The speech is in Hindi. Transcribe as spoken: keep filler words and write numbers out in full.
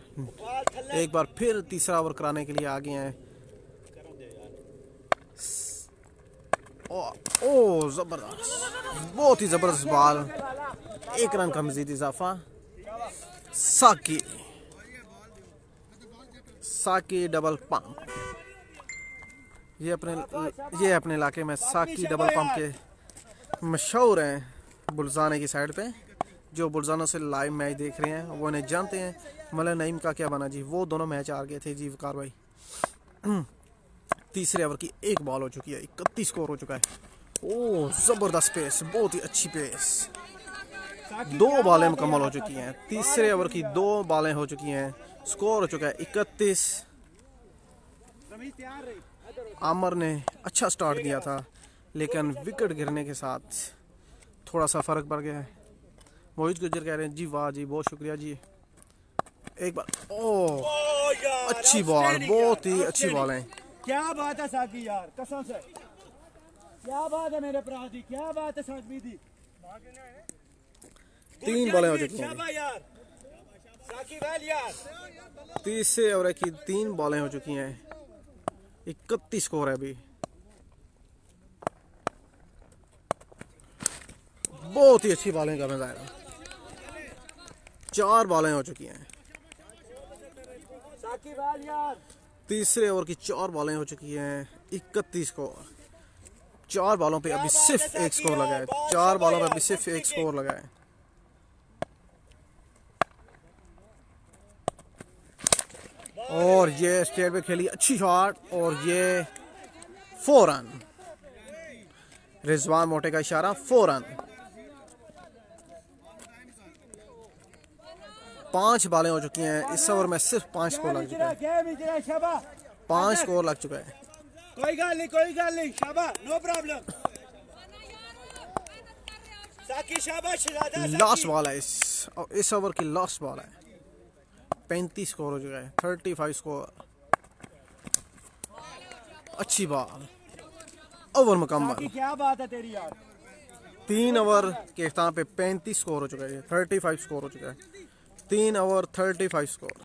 एक बार फिर तीसरा ओवर कराने के लिए आ गए हैं। ओ, ओ जबरदस्त, बहुत ही जबरदस्त बॉल। एक रन का मजीद इजाफा। साकी साकी डबल पंप। ये अपने ये अपने इलाके में साकी डबल पंप के मशहूर हैं। बुलजाने की साइड पे जो बुलजानों से लाइव मैच देख रहे हैं वो इन्हें जानते हैं। मलय नईम का क्या बना जी, वो दोनों मैच हार गए थे जी वकार भाई। तीसरे ओवर की एक बॉल हो चुकी है, इकतीस स्कोर हो चुका है। ओह जबरदस्त पेस, बहुत ही अच्छी पेस। दो बॉलें मुकम्मल हो चुकी हैं। तीसरे ओवर की दो बॉलें हो चुकी हैं, स्कोर हो चुका है इकतीस। आमर ने अच्छा स्टार्ट दिया था लेकिन विकेट गिरने के साथ थोड़ा सा फर्क पड़ गया है। मोहित गुजर कह रहे हैं जी वाह जी, बहुत शुक्रिया जी। एक बार ओह अच्छी बॉल, बहुत ही अच्छी बॉल है। क्या बात है साकी यार, कसम से क्या बात है मेरे प्रादी, क्या बात है साकी दी। तीन बॉलें हो चुकी हैं। तीसरे ओवर की तीन बॉलें हो चुकी हैं, इकतीस स्कोर है अभी। बहुत ही अच्छी बॉलिंग का मजा आएगा। चार बॉलें हो चुकी हैं। तीसरे ओवर की चार बॉलें हो चुकी हैं, इकतीस स्कोर। चार बॉलों पे अभी सिर्फ एक स्कोर लगा है। चार बॉलों पे अभी सिर्फ एक स्कोर लगा है। और ये स्टेट पे खेली अच्छी शॉट और ये फोर रन। रिजवान मोटे का इशारा, फोर रन। पांच बॉलें हो चुकी हैं इस ओवर में, सिर्फ पांच स्कोर लग चुका है। पांच स्कोर लग चुका है। कोई गल नहीं, कोई गल नहीं, शाबाश, नो प्रॉब्लम। साकी शाबाश, लास्ट बॉल है इस इस ओवर की लास्ट बॉल है। पैंतीस स्कोर हो चुका है, थर्टी फाइव स्कोर। अच्छी बॉल, ओवर मुकम्मल। क्या बात है तेरी यार। तीन ओवर के इख्ताम पे पैंतीस स्कोर हो चुका है, थर्टी फाइव स्कोर हो चुका है। तीन ओवर थर्टी फाइव स्कोर।